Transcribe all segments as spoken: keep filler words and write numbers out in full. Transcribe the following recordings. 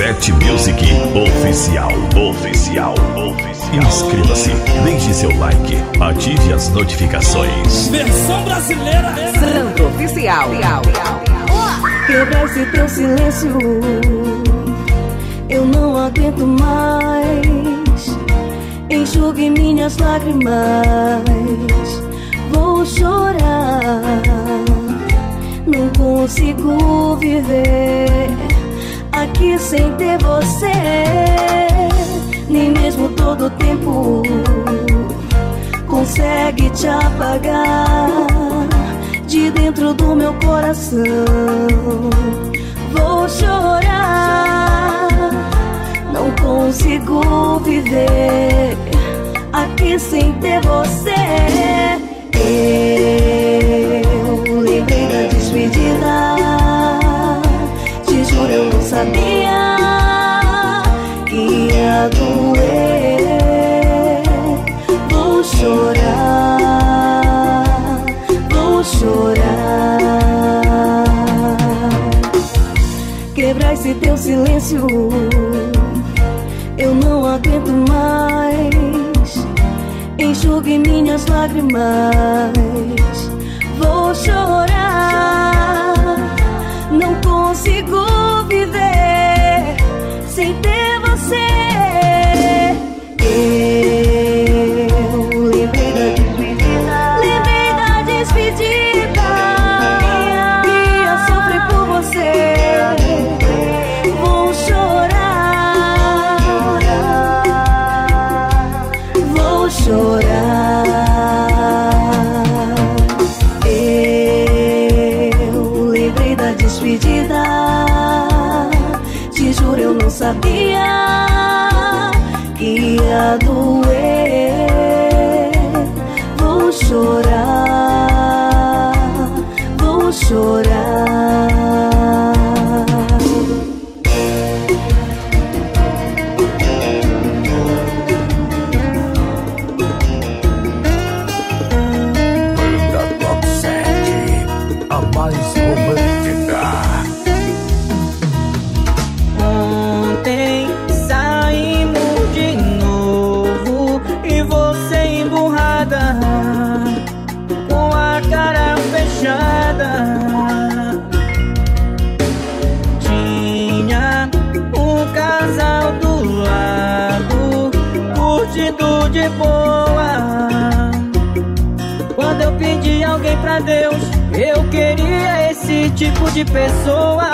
Sete Music Oficial. Oficial. Oficial. Inscreva-se, deixe seu like, ative as notificações. Versão brasileira. Santo Oficial. Quebra esse teu silêncio, eu não aguento mais. Enxugue minhas lágrimas, vou chorar. Não consigo viver aqui sem ter você. Nem mesmo todo o tempo consegue te apagar de dentro do meu coração. Vou chorar, não consigo viver aqui sem ter você. Eu lembrei da despedida, te juro eu não sabia que ia doer. Vou chorar, vou chorar. Quebrar esse teu silêncio, eu não aguento mais. Enxugue minhas lágrimas, vou chorar. Não consigo viver sem ter você. Eu lembrei da despedida, lembrei da despedida. Ia sofrer por você. Vou chorar, vou chorar. Eu lembrei da despedida, te juro eu não sabia que ia doer. Vou chorar, vou chorar. Banda Top sete, a mais romântica. Ontem saímos de novo e você emburrada, com a cara fechada. Tinha um casal do lado, curtindo de boa. Quando eu pedi alguém pra Deus, eu queria esse tipo de pessoa.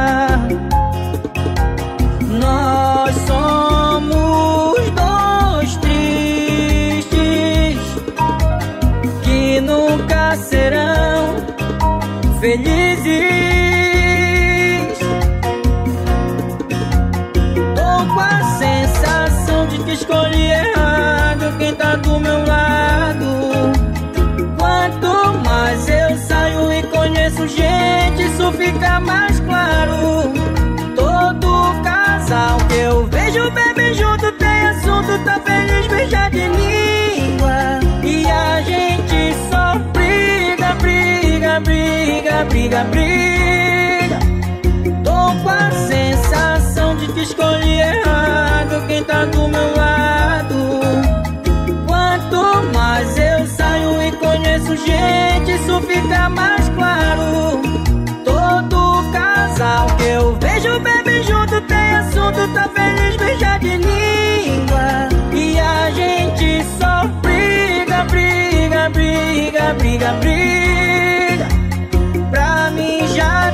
Nós somos dois tristes que nunca serão felizes. Tô com a sensação de que escolhi errado quem tá do meu lado. Quanto mais eu saio e conheço gente, isso fica mais claro. Todo casal que eu vejo bebê junto tem assunto, tá feliz, beija de língua. E a gente só briga, briga, briga, briga, briga. Tô com a sensação de que escolhi errado quem tá do meu lado. Quanto mais eu saio e conheço gente, isso fica mais claro. Todo casal que eu vejo bebê junto tem assunto, tá feliz, beija de língua. E a gente só briga, briga, briga, briga, briga. Pra mim já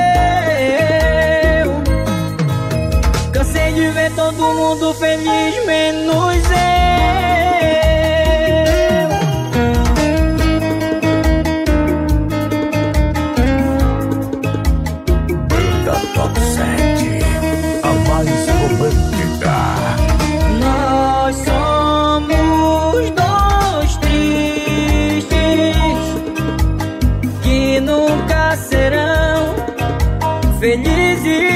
deu. Cansei de ver todo mundo feliz, menos eu. Banda Top sete, a mais romântica. Nós somos dois tristes que nunca serão felizes.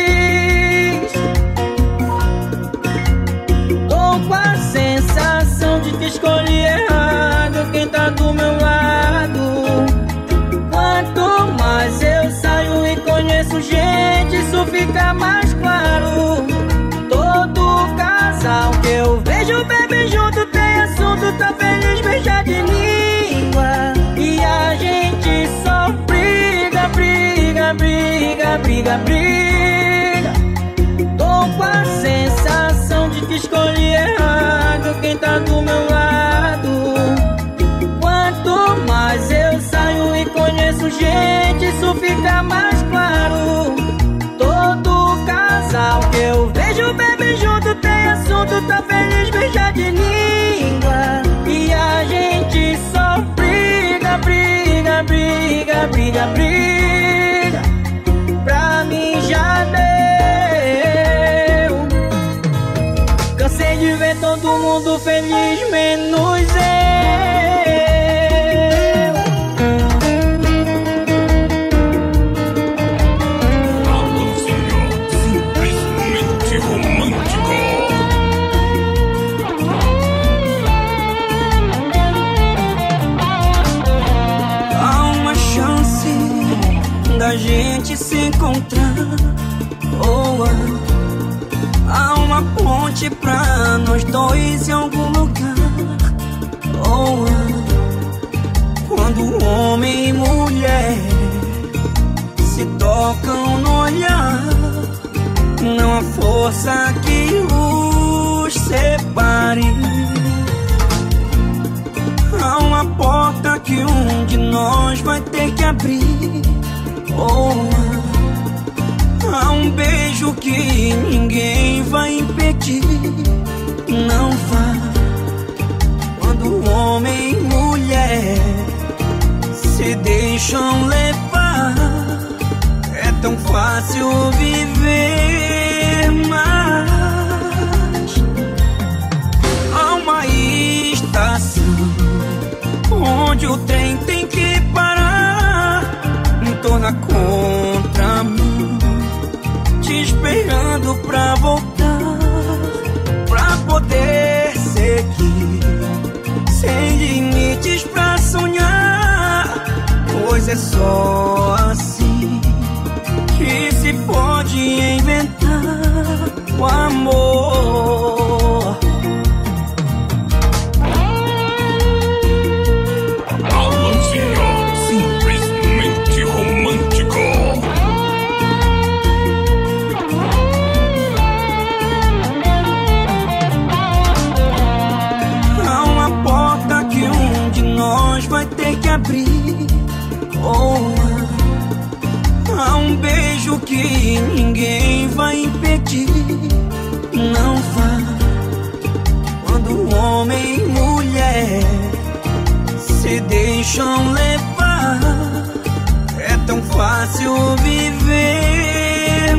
Tô com a sensação de que escolhi errado quem tá do meu lado. Quanto mais eu saio e conheço gente, isso fica mais claro. bebe junto, tem assunto, tá feliz, beija de língua. E a gente só briga, briga, briga, briga, briga. Tô com a sensação de que escolhi errado quem tá do meu lado. Quanto mais eu saio e conheço gente, isso fica mais claro. Todo casal que eu vejo bebe junto, tem assunto, tá feliz, beija de língua. E a gente só briga, briga, briga, briga, briga. Pra mim já deu. Cansei de ver todo mundo feliz, menos eu. Da gente se encontrar, oh, há uma ponte pra nós dois em algum lugar, oh, quando homem e mulher se tocam no olhar, não há força que os separe. Há uma porta que um de nós vai ter que abrir. Oh, há um beijo que ninguém vai impedir. Não vá. Quando homem e mulher se deixam levar, é tão fácil viver, mas há uma estação onde o trem tem que parar. Tô na contramão, te esperando pra voltar, pra poder seguir, sem limites pra sonhar. Pois é só assim que se pode inventar o amor. Vai ter que abrir, oh, há um beijo que ninguém vai impedir. Não vá. Quando homem e mulher se deixam levar, é tão fácil viver,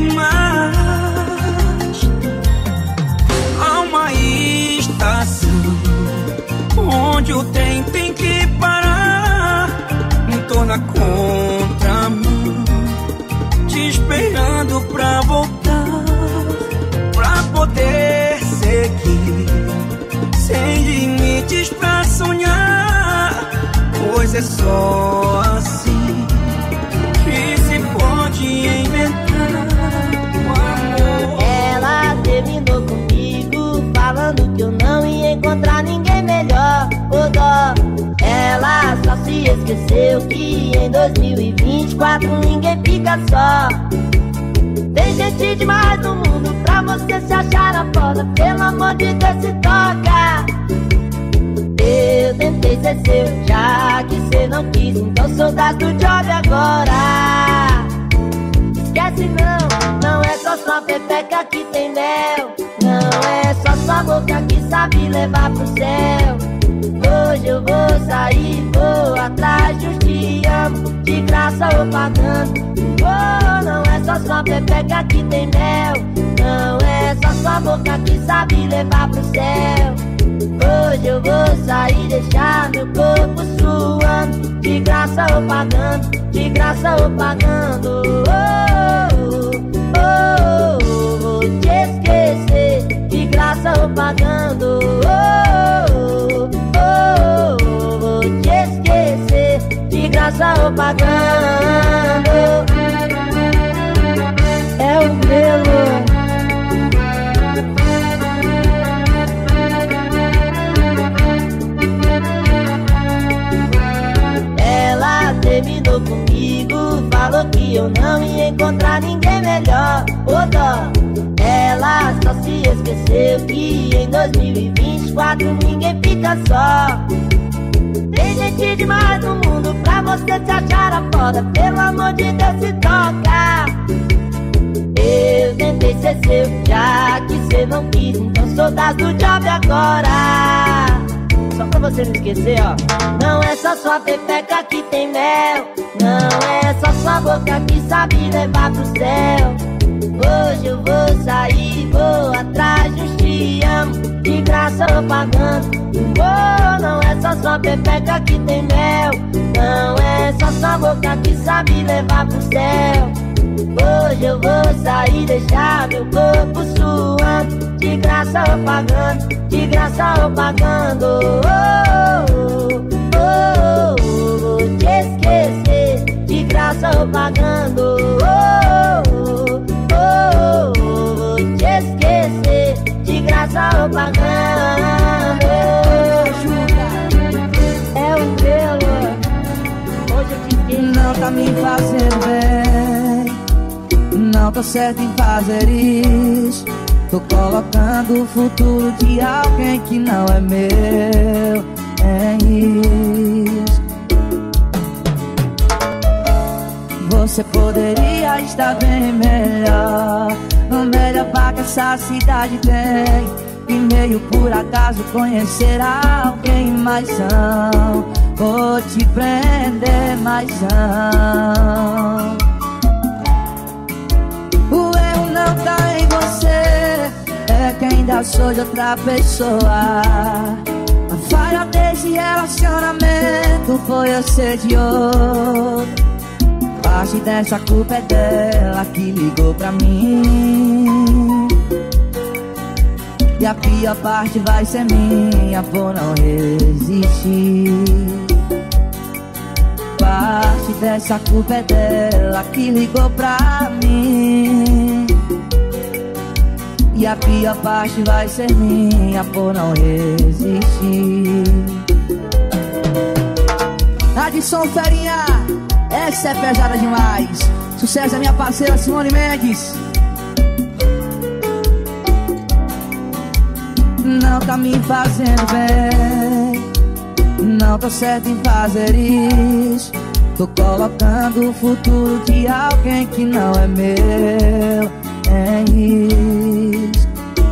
mas há uma estação onde o trem tem que parar. Tô na contramão, te esperando pra voltar, pra poder seguir, sem limites pra sonhar. Pois é só assim que se pode inventar o amor. Ela terminou comigo, falando que eu não ia encontrar ninguém melhor. Ô dó, ela só se esqueceu que em dois mil e vinte e quatro ninguém fica só. Tem gente demais no mundo pra você se achar na foda. Pelo amor de Deus, se toca. Eu tentei ser seu, já que cê não quis, então sou das do job agora. Esquece não, não é só sua pepeca que tem mel. Não é só sua boca que sabe levar pro céu. Hoje eu vou sair, vou atrás de uns que amo, de graça ou pagando. Oh, não é só sua pepeca que tem mel. Não é só sua boca que sabe levar pro céu. Hoje eu vou sair, deixar meu corpo suando, de graça ou pagando, de graça ou pagando. Oh, oh, oh, oh, vou te esquecer, de graça ou pagando. Oh, oh, oh, oh, vou te esquecer, de graça ou pagando. É o pelo. eu não ia encontrar ninguém melhor. Ô dó, ela só se esqueceu que em dois mil e vinte e quatro ninguém fica só. Tem gente demais no mundo pra você se achar a foda. Pelo amor de Deus, se toca. Eu tentei ser seu, já que cê não quis, então sou das do job agora. Só pra você não esquecer, ó. Não é só sua pepeca que tem mel, não é só sua boca que sabe levar pro céu. Hoje eu vou sair, vou atrás de um te amo, de graça eu pagando. Oh, não é só sua pepeca que tem mel, não é só sua boca que sabe levar pro céu. Hoje eu vou sair, deixar meu corpo suando, de graça eu pagando, de graça eu pagando. Oh, oh, oh, oh, vou te esquecer, de graça eu pagando. Oh, oh, oh, oh, vou te esquecer, de graça eu pagando. É o pelo, hoje eu te esqueci. Não tá me fazendo bem, não tô certo em fazer isso. Tô colocando o futuro de alguém que não é meu em isso. Você poderia estar bem melhor, melhor pra que essa cidade tem. E meio por acaso conhecer alguém, mas não vou te prender, mas não. O erro não tá em você, é que ainda sou de outra pessoa. A falha desse relacionamento foi eu ser de outro. Parte dessa culpa é dela que ligou pra mim, e a pior parte vai ser minha por não resistir. Parte dessa culpa é dela que ligou pra mim, e a pior parte vai ser minha por não resistir. Adson Ferinha, essa é pesada demais. Sucesso é minha parceira Simone Mendes. Não tá me fazendo bem, não tô certo em fazer isso. Tô colocando o futuro de alguém que não é meu em isso.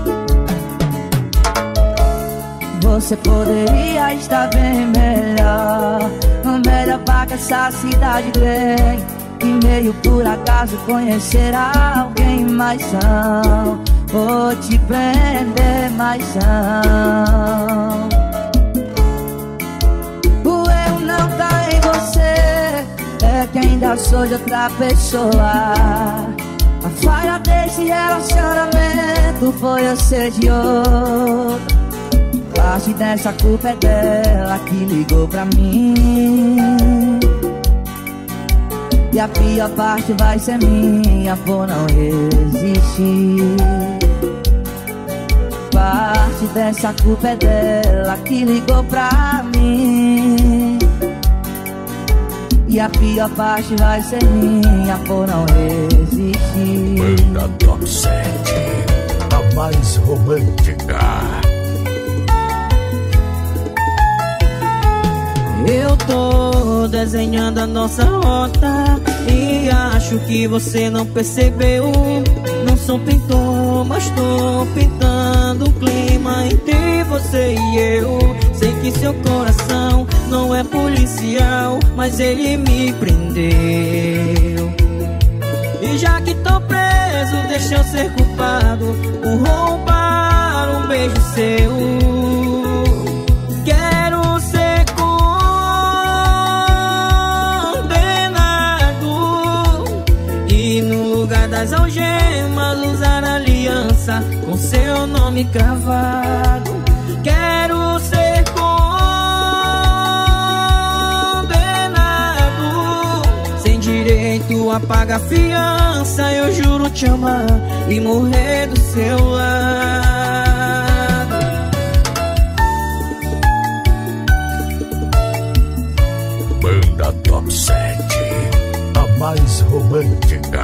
Você poderia estar bem melhor, melhor pra que essa cidade tem. E meio por acaso conhecer alguém, mas não vou te prender, mas não. O erro não tá em você, é que ainda sou de outra pessoa. A falha desse relacionamento foi eu ser de outro. Parte dessa culpa é dela que ligou pra mim, e a pior parte vai ser minha por não resistir. Parte dessa culpa é dela que ligou pra mim, e a pior parte vai ser minha por não resistir. Banda Top sete, a mais romântica. Eu tô desenhando a nossa rota e acho que você não percebeu. Não sou pintor, mas tô pintando o clima entre você e eu. Sei que seu coração não é policial, mas ele me prendeu. E já que tô preso, deixa eu ser culpado por roubar um beijo seu. Quero ser das algemas, usar aliança com seu nome cravado. Quero ser condenado, sem direito a pagar fiança. Eu juro te amar e morrer do seu lado. Banda Top sete, a mais romântica.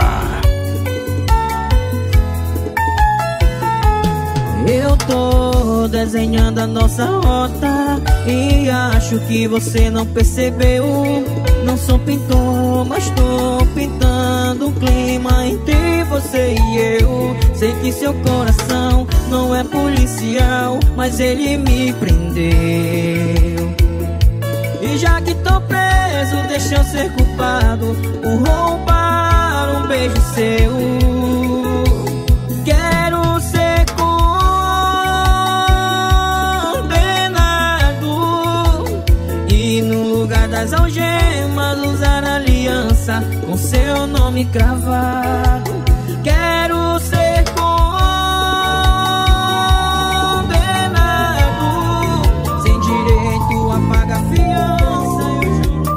Eu tô desenhando a nossa rota e acho que você não percebeu. Não sou pintor, mas tô pintando um clima entre você e eu. Sei que seu coração não é policial, mas ele me prendeu. E já que tô preso, deixa eu ser culpado por roubar um beijo seu. Quero ser condenado e no lugar das algemas usar aliança com seu nome cravado. Quero ser condenado sem direito a pagar fiança, eu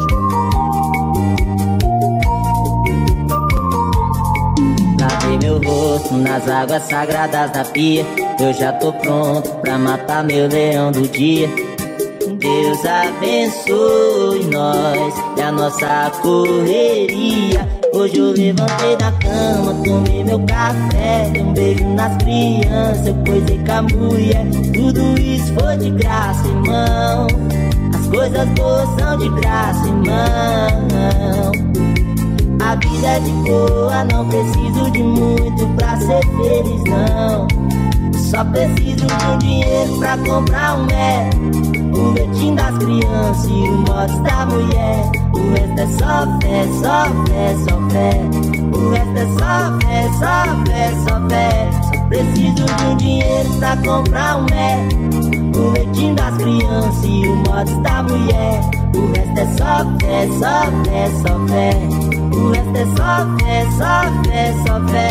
juro. Lavei meu rosto nas águas sagradas da pia. Eu já tô pronto pra matar meu leão do dia. Deus abençoe nós e a nossa correria. Hoje eu levantei da cama, tomei meu café, dei um beijo nas crianças, eu coisei com a mulher. Tudo isso foi de graça, irmão. As coisas boas são de graça, irmão. A vida é de boa, não preciso de muito pra ser feliz, não. Só preciso de um dinheiro pra comprar um Mac, o leitinho das crianças e o mods da mulher. O resto é só fé, só fé, só fé. O resto é só fé, só fé, só fé. Só preciso de um dinheiro pra comprar um Mac, o leitinho das crianças e o mods da mulher. O resto é só fé, só fé, só fé. O resto é só fé, só fé, só fé.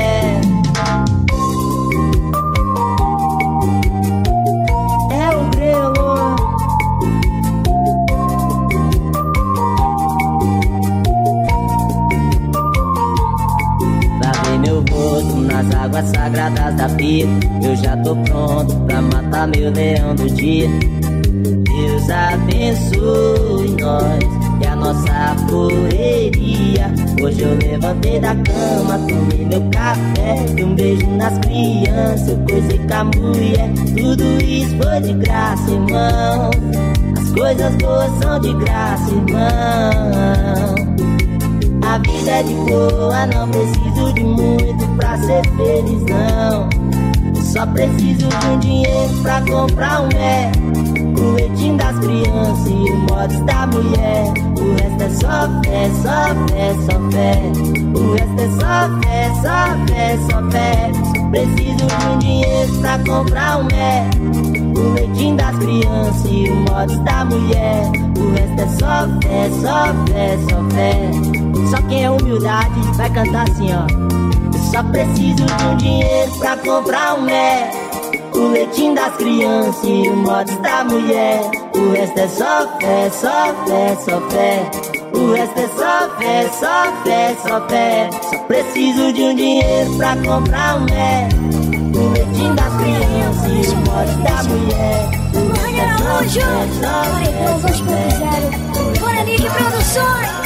Nas águas sagradas da pia, eu já tô pronto pra matar meu leão do dia. Deus abençoe nós e a nossa correria. Hoje eu levantei da cama, tomei meu café, dei um beijo nas crianças, eu coisei com a mulher. Tudo isso foi de graça, irmão. As coisas boas são de graça, irmão. A vida é de boa, não preciso de muito pra ser feliz, não. Eu só preciso de um dinheiro pra comprar um Mac, o leitinho das crianças e o mods da mulher. O resto é só fé, só fé, só fé. O resto é só fé, só fé, só fé. Só preciso de um dinheiro pra comprar um Mac, o leitinho das crianças e o mods da mulher. O resto é só fé, só fé, só fé. Só quem é humildade vai cantar assim, ó. Eu só preciso de um dinheiro pra comprar um Mac, o leitinho das crianças e o mods da mulher. O resto é só fé, só fé, só fé. O resto é só fé, só fé, só fé. Só preciso de um dinheiro pra comprar um Mac, o leitinho das crianças e o mods da mulher. O resto é só fé, só fé, só fé. Bora, Nick Produções.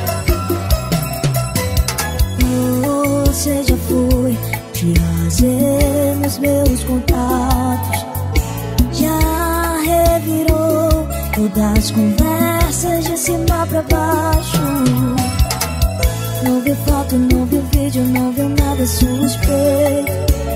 Você já foi trazer nos meus contatos, já revirou todas as conversas de cima pra baixo. Não viu foto, não viu vídeo, não viu nada suspeito.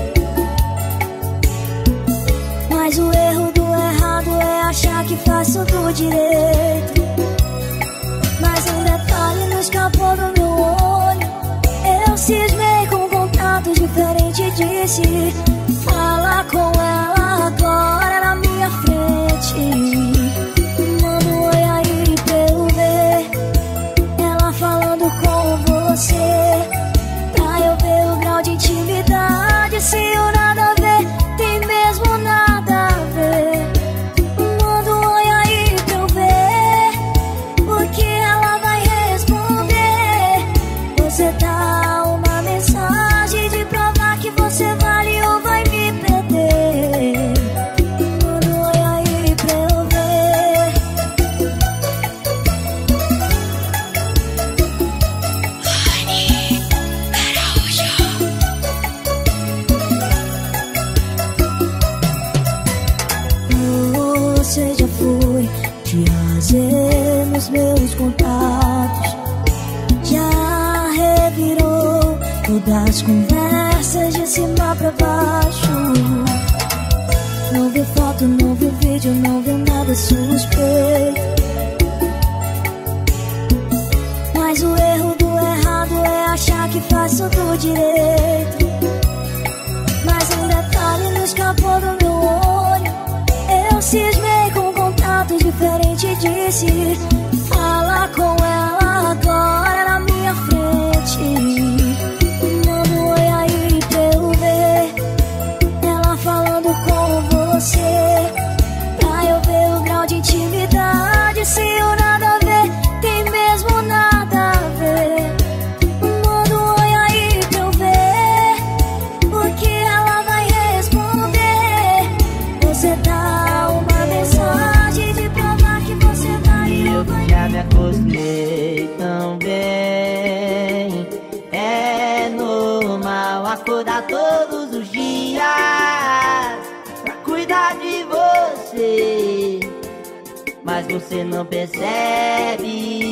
Mas o erro do errado é achar que faz tudo direito. Mas um detalhe não escapou do meu olho. Eu cismei com um contato diferente e disse: fala com ela agora na minha frente. Manda um oi aí pra eu ver ela falando com você, pra eu ver o grau de intimidade. Se o nada a ver tem mesmo nada a ver. Manda um oi aí pra eu ver fazer nos meus contatos. Já revirou todas as conversas de cima pra baixo. Não viu foto, não viu vídeo, não viu nada suspeito. Mas o erro do errado é achar que faz tudo direito. Mas um detalhe não escapou do meu olho. Eu cismei com um contato diferente e disse: fala com ela agora na minha frente. Manda um oi aí pra eu ver ela falando com você, pra eu ver o grau de intimidade. Se o nada a ver tem mesmo nada a ver. Manda um oi aí pra eu ver o que ela vai responder. Você dá uma mensagem de provar que você vai. E eu já me acostumei tão bem. É normal acordar todos os dias pra cuidar de você, mas você não percebe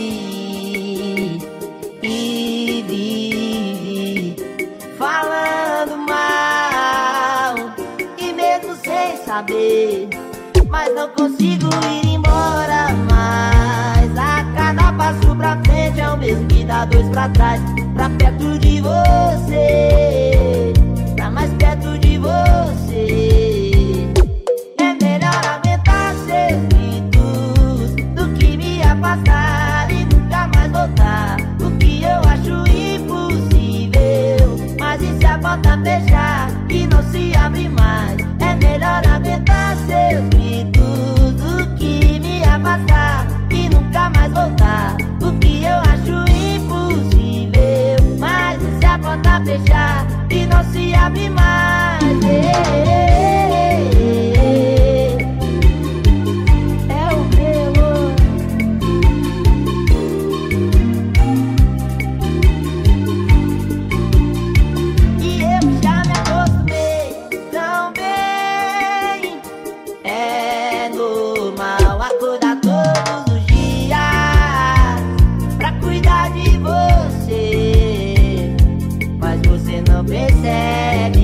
e vive falando mal, e mesmo sem saber, mas não consigo ir embora mais. A cada passo pra frente é o mesmo que dá dois pra trás. Pra perto de você, pra mais perto de você. É melhor aguentar seus gritos do que me afastar e nunca mais voltar. O que eu acho impossível, mas e se a porta fechar e não se abre mais? É melhor aguentar seus gritos do que me afastar e nunca mais voltar. O que eu acho impossível, mas e se a porta fechar e não se abre mais? É o meu. E eu já me acostumei tão bem. É normal acordar todos os dias pra cuidar de você, mas você não percebe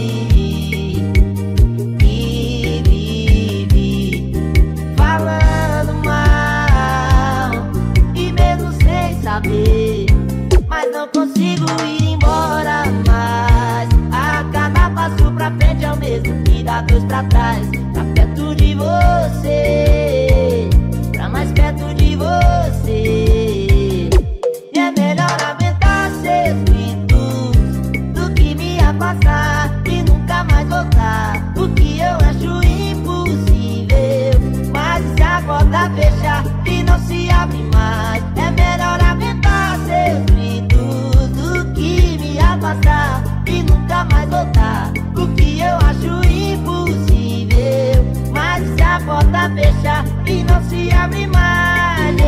e vive falando mal, e mesmo sem saber, mas não consigo ir embora mais. A cada passo pra frente é o mesmo que dá dois pra trás. Pra perto de você, pra mais perto de você. E é melhor aguentar seus gritos do que me afastar e nunca mais voltar. O que eu acho impossível, mas se a porta fechar e não se abre mais. É melhor aguentar seus gritos do que me afastar e nunca mais voltar. O que eu acho impossível, mas se a porta fechar e não se abre mais.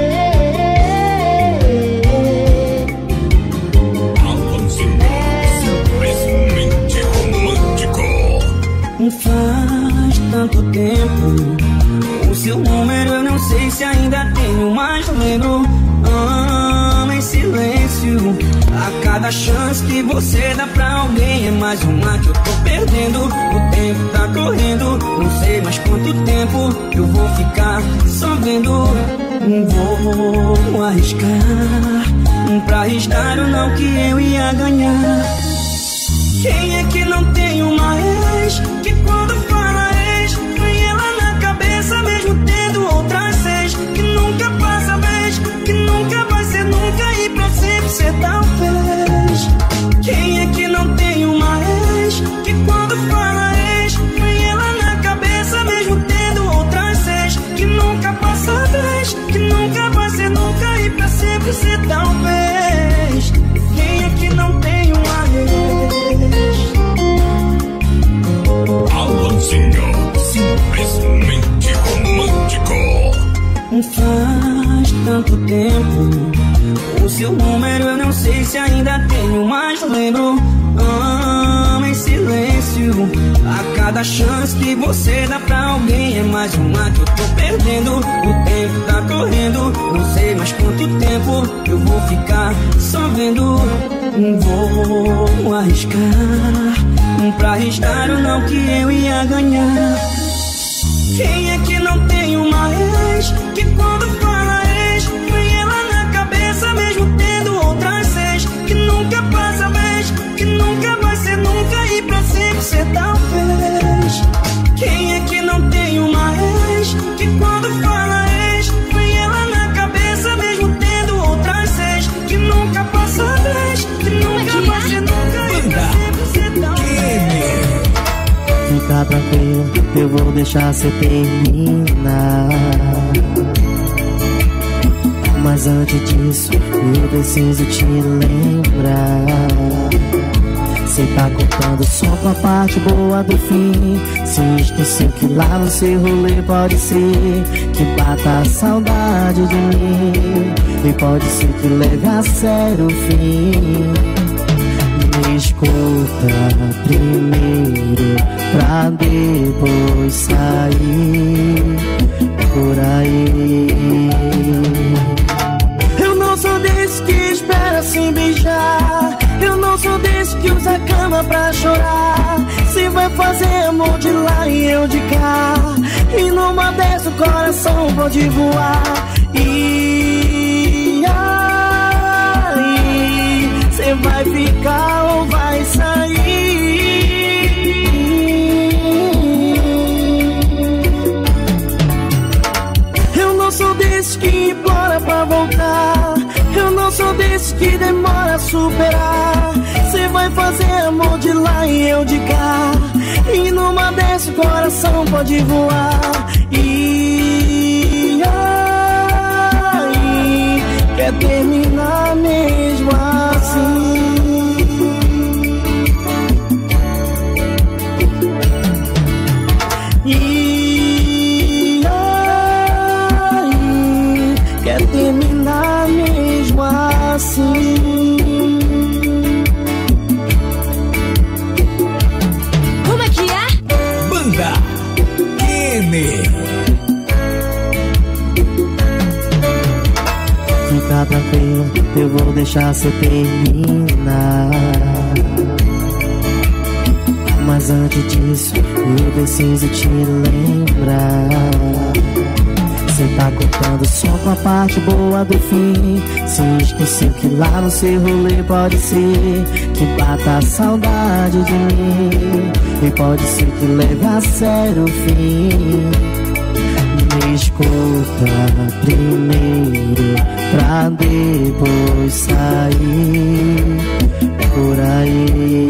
Simplesmente romântico. Faz tanto tempo, o seu número eu não sei se ainda tenho, mas lembro. Ama em silêncio. A cada chance que você dá pra alguém é mais uma que eu tô perdendo. O tempo tá correndo, não sei mais quanto tempo eu vou ficar só vendo. Vou arriscar pra arriscar o não que eu ia ganhar. Quem é que não tem uma ex que quando fala ex vem ela na cabeça mesmo tendo outras seis? Que nunca passa vez, que nunca vai ser nunca e pra sempre ser talvez. Quem é que não tem uma ex que quando fala ex vem ela na cabeça mesmo tendo outras seis? Que nunca passa vez, que nunca vai ser nunca e pra sempre ser talvez. Quem é que não tem uma ex? Alanzinho, simplesmente romântico. Faz tanto tempo, o seu número eu não sei se ainda tenho, mas lembro. Ama em silêncio. A cada chance que você dá pra alguém é mais uma que eu tô perdendo. O tempo tá correndo. eu vou ficar só vendo. Vou arriscar pra arriscar ou não que eu ia ganhar. Quem é que não tem uma ex que quando fala ex vem ela na cabeça mesmo tendo outras seis? Que nunca passa vez, que nunca vai ser nunca e pra sempre ser talvez. Quem é que não tem uma ex que quando fala ex vem ela na cabeça mesmo tendo outras seis? Que nunca passa vez, que nunca vai ser nunca e pra sempre ser talvez. Fica tranquilo, eu vou deixar cê terminar. Mas antes disso, eu preciso te lembrar. Cê tá contando só com a parte boa do fim. Se esqueceu que lá no seu rolê pode ser que bata a saudade de mim. E pode ser que leve a sério o fim. Me escuta primeiro pra depois sair por aí. Eu não sou desse que espera sem beijar. Eu não sou desse que usa a cama pra chorar. Se vai fazer amor de lá e eu de cá, e numa dessa o coração pode voar. E aí, cê vai ficar ou vai sair? Eu não sou desse que implora pra voltar. Eu não sou desse que demora a superar. Cê vai fazer amor de lá e eu de cá, e numa dessa o coração pode voar. E aí, quer terminar mesmo assim? E aí, quer terminar mesmo assim? Como é que é? Banda Kenny. Fica tranquilo, eu vou deixar cê terminar. Mas antes disso, eu preciso te lembrar. Cê tá contando só com a parte boa do fim. Se esqueceu que lá no seu rolê pode ser que bata a saudade de mim. E pode ser que leve a sério o fim. Me escuta primeiro pra depois sair por aí.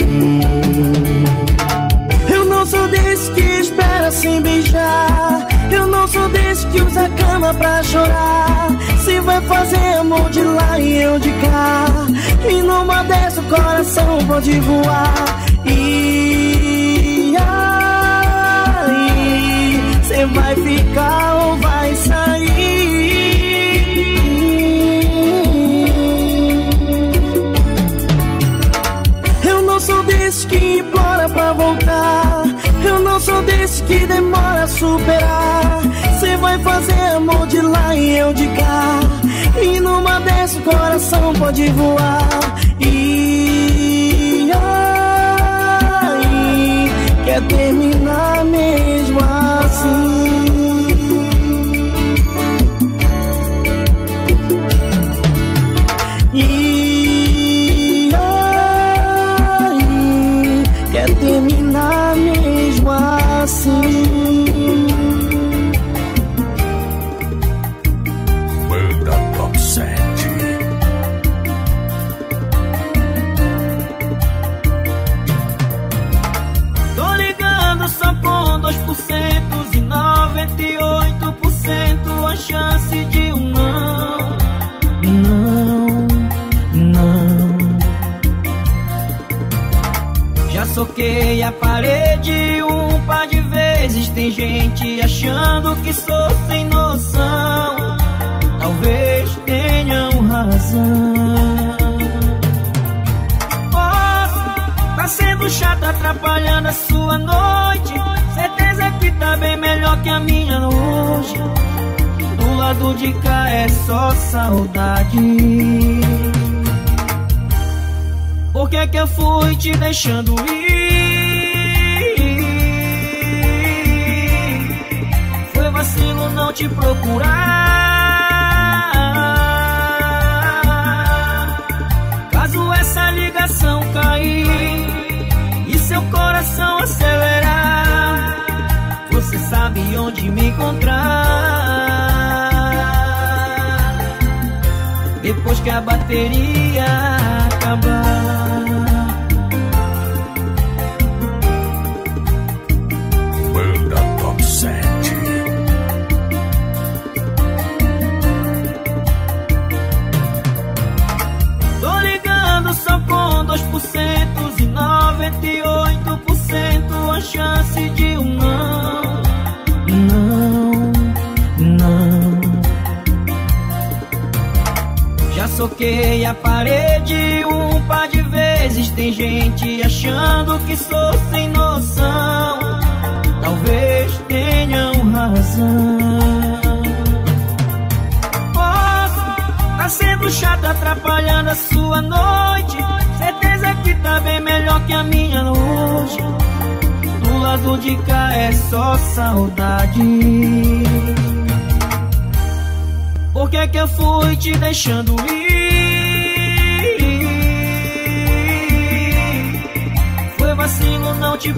Eu não sou desse que espera sem beijar. Eu não sou desse que usa a cama pra chorar. Se vai fazer amor de lá e eu de cá, e numa dessa o coração pode voar. E aí, cê vai ficar ou vai sair? Eu não sou desse que implora pra voltar. Eu não sou desse que demora a superar. Cê vai fazer amor de lá e eu de cá, e numa dessa o coração pode voar. E aí, quer terminar mesmo assim? E aí, quer terminar mesmo assim? Banda Top sete. Tô ligando só com dois por cento e noventa e oito por cento a chance de um não. Não, não. Já soquei a parede um par de vezes. Tem gente achando que sou sem noção. Talvez tenham razão. Posso tá sendo chato, atrapalhando a sua noite. Certeza que tá bem melhor que a minha hoje. Do lado de cá é só saudade. Por que que eu fui te deixando ir? Foi vacilo não te procurar. Caso essa ligação cair e seu coração acelerar, você sabe onde me encontrar. Depois que a bateria acabar. Banda Top sete. Tô ligando só com dois por cento e noventa e oito por cento a chance de um não. Não, não. Já soquei a parede um par de vezes. Tem gente achando que sou sem noção. Talvez tenham razão. Posso tá sendo chato, atrapalhando a sua noite. Certeza que tá bem melhor que a minha hoje. Do lado de cá é só saudade. Por que que eu fui te deixando ir? Foi vacilo não te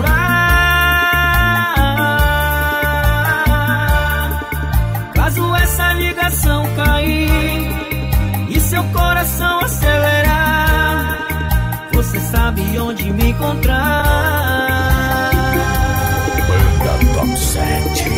procurar. Caso essa ligação cair e seu coração acelerar, você sabe onde me encontrar. Banda Top sete.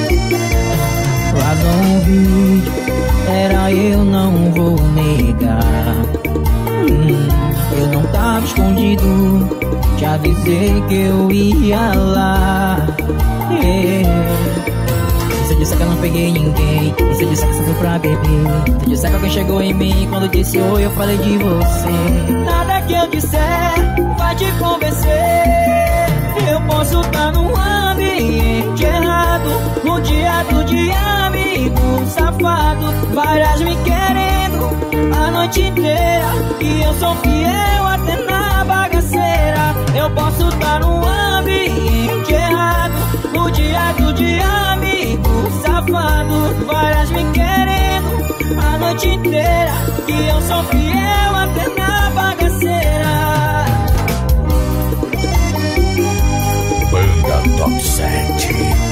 Vazou um vídeo, era eu, não vou negar. hum, Eu não tava escondido, te avisei que eu ia lá. yeah. Você disse que eu não peguei ninguém, você disse que só foi pra beber. Você disse que alguém chegou em mim, quando disse oi eu falei de você. Nada que eu disser vai te convencer. Eu posso estar num ambiente errado, rodeado de amigos safados, várias me querendo a noite inteira, e eu sou fiel até na bagaceira. Eu posso estar num ambiente errado, rodeado de amigos safados, várias me querendo a noite inteira, e eu sou fiel até na bagaceira. Banda Top sete.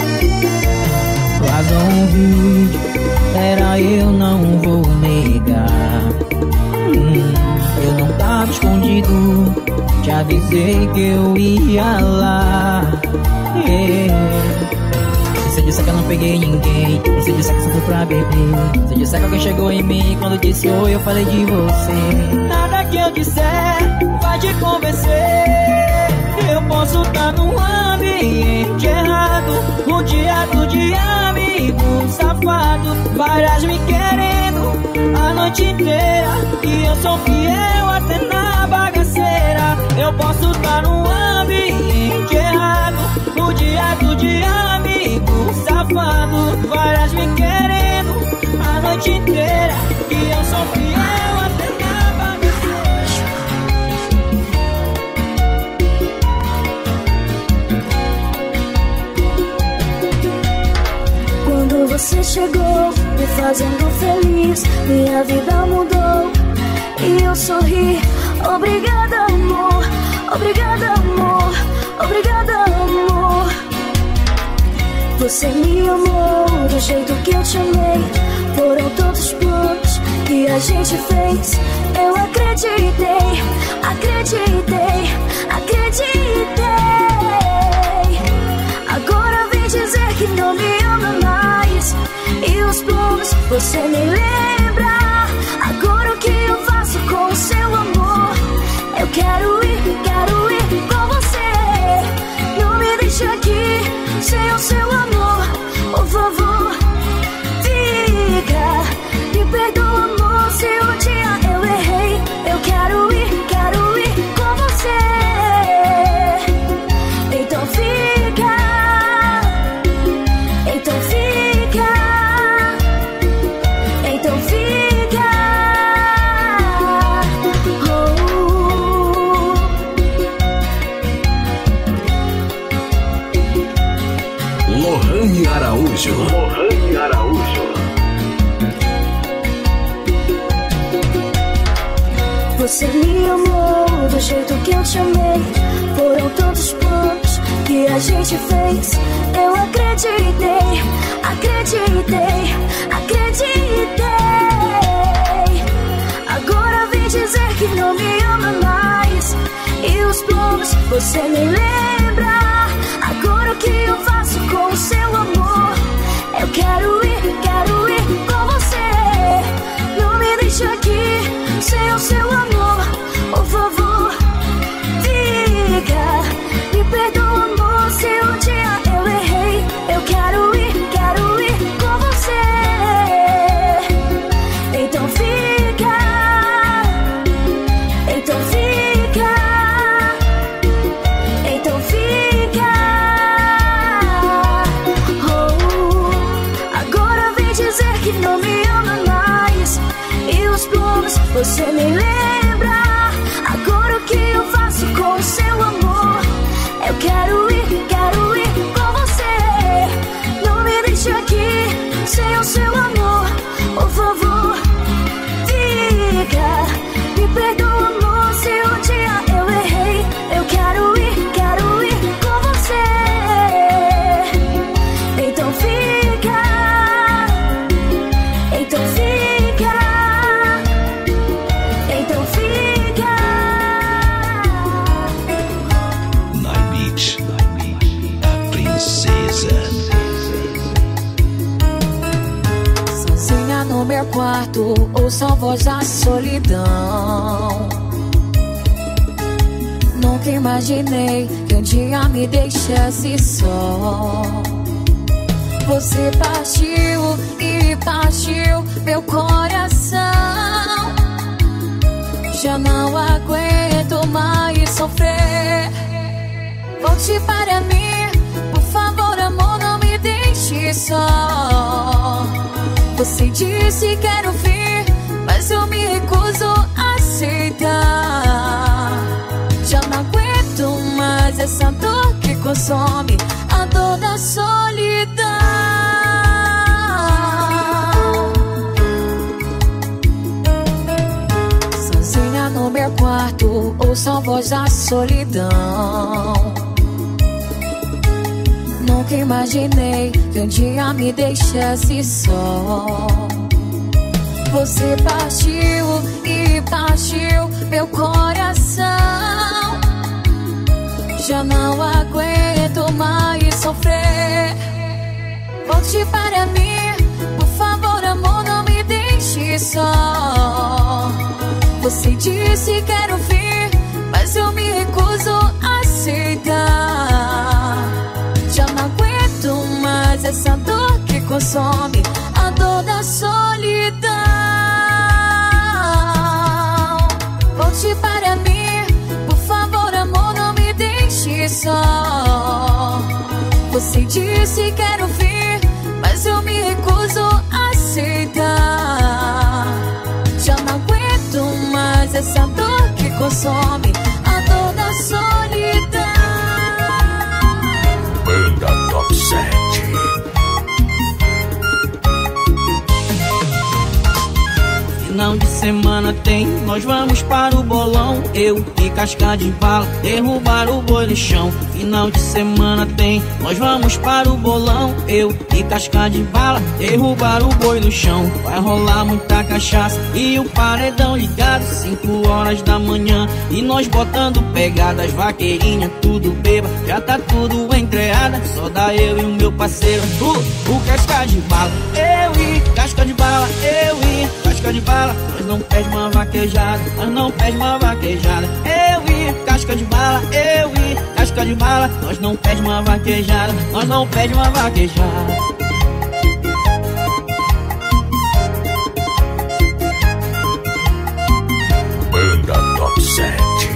Vazou um vídeo, era eu, não vou negar. hum, Eu não tava escondido, te avisei que eu ia lá. yeah. Você disse que eu não peguei ninguém, você disse que só foi pra beber. Você disse que alguém chegou em mim, quando disse oi eu falei de você. Nada que eu disser vai te convencer. Eu posso estar num ambiente errado, rodeado de amigos safados, várias me querendo a noite inteira, e eu sou fiel até na bagaceira. Eu posso estar num ambiente errado, rodeado de amigos safados, várias me querendo a noite inteira, e eu sou fiel até na bagaceira. Quando você chegou, me fazendo feliz, minha vida mudou e eu sorri. Obrigada, amor, obrigada, amor, obrigada, amor. Você me amou do jeito que eu te amei. Foram todos os planos que a gente fez. Eu acreditei, acreditei, acreditei. Agora vem dizer que não me ama mais, e os planos você me lembra. Agora o que eu faço com o seu amor? Eu quero ir, quero ir com você. Não me deixe aqui sem o seu amor, por favor. Fica, me perdoa, amor, se um dia eu errei. Eu quero ir, quero ir com você. Então fica, então fica. que eu te amei. Foram tantos planos que a gente fez. Eu acreditei, acreditei, acreditei. Agora vem dizer que não me ama mais. E os planos você nem lembra. Agora o que eu faço com o seu amor? Eu quero ir, quero ir com você. Não me deixe aqui sem o seu amor. Por favor, fica. Me perdoa, amor, se um dia eu errei. Eu quero ir, quero ir com você. Então fica, então fica, então fica. Oh, agora vem dizer que não me ama mais. E os planos você nem lembra. Agora o que eu faço com o seu amor? Eu quero ir, quero ir com você. Não me deixe aqui sem o seu amor. Por favor, fica. Me perdoa, amor, se um dia eu errei. Eu quero ir, quero ir com você. Então fica, então fica, então fica. Naimit, a princesa. Sozinha no meu quarto, ouço a voz da solidão. Nunca imaginei que um dia me deixasse só. Você partiu e partiu meu coração. Já não aguento mais sofrer. Volte para mim, por favor, amor, não me deixe só. Você disse quero vir, mas eu me recuso a aceitar. Já não aguento mais essa dor que consome, a dor da solidão. Sozinha no meu quarto, ouço a voz da solidão. Nunca imaginei que um dia me deixasse só. Você partiu e partiu meu coração. Já não aguento mais sofrer. Volte para mim, por favor, amor, não me deixe só. Você disse quero vir, mas eu me recuso a aceitar. Já não aguento mais essa dor que consome, a dor da solidão. Volte para mim, por favor, amor, não me deixe só. Você disse quero vir, mas eu me recuso a aceitar. Já não aguento mais essa dor que consome, a dor da solidão. Banda Top sete. Final de semana tem, nós vamos para o bolão. Eu e casca de bala, derrubar o boi no chão. Final de semana tem, nós vamos para o bolão. Eu e casca de bala, derrubar o boi no chão. Vai rolar muita cachaça e o paredão ligado. Cinco horas da manhã e nós botando pegadas. Vaqueirinha, tudo beba, já tá tudo entreada. Só dá eu e o meu parceiro, o, o casca de bala. Eu e casca de bala, eu e casca de bala. Nós não pede uma vaquejada, nós não pede uma vaquejada. Eu e casca de bala, eu e casca de bala. Nós não pede uma vaquejada, nós não pede uma vaquejada. Banda Top sete.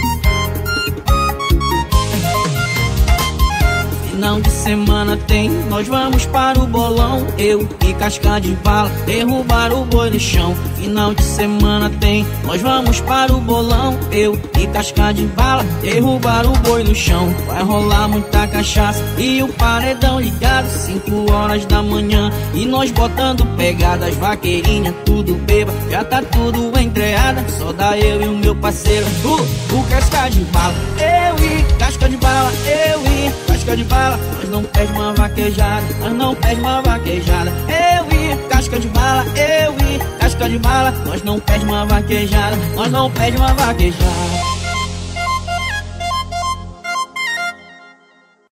Final de semana tem, nós vamos para o bolão. Eu e casca de bala, derrubar o boi no chão. Final de semana tem, nós vamos para o bolão. Eu e casca de bala, derrubar o boi no chão. Vai rolar muita cachaça e o paredão ligado, cinco horas da manhã e nós botando pegadas. Vaqueirinha tudo beba, já tá tudo entreada. Só dá eu e o meu parceiro, uh, o casca de bala. Eu e casca de bala, eu e casca de bala. Nós não perde uma vaquejada, nós não perde uma vaquejada. Eu e casca de bala, eu e casca de bala. Nós não perde uma vaquejada, nós não perde uma vaquejada.